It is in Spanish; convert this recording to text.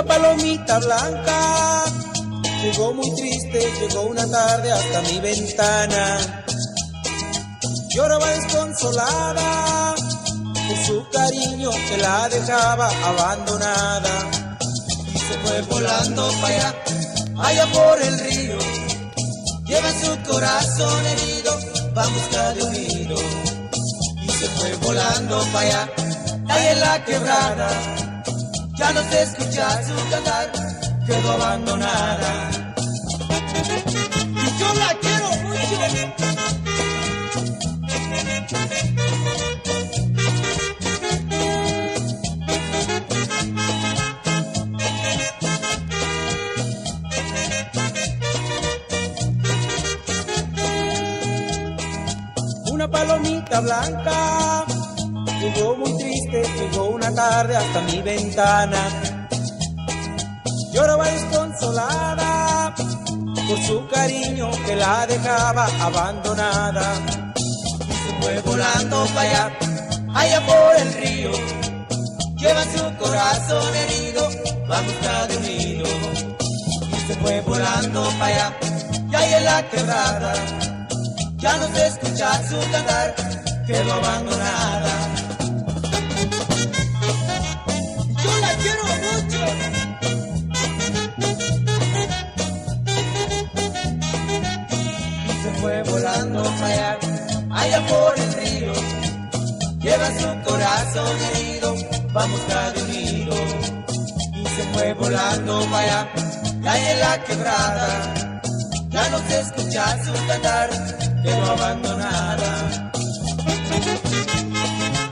palomita blanca llegó muy triste, llegó una tarde hasta mi ventana. Lloraba desconsolada por su cariño que la dejaba abandonada. Y se fue volando para allá, allá por el río. Lleva su corazón herido, va en busca de un nido. Y se fue volando para allá, allá en la quebrada. Ya no se escucha su cantar, quedó abandonada. Y yo la quiero mucho. Una palomita blanca llegó muy triste, llegó una tarde hasta mi ventana. Lloraba desconsolada por su cariño que la dejaba abandonada. Y se fue volando para allá, allá por el río. Lleva su corazón herido, va en busca de un nido. Y se fue volando para allá, y ahí en la quebrada. Ya no se escucha su cantar, quedó abandonada. Yo la quiero mucho. Y se fue volando para allá, allá por el río. Lleva su corazón herido, va en busca de un nido. Y se fue volando para allá, y ahí en la quebrada. Ya no se escucha su cantar, quedó abandonada.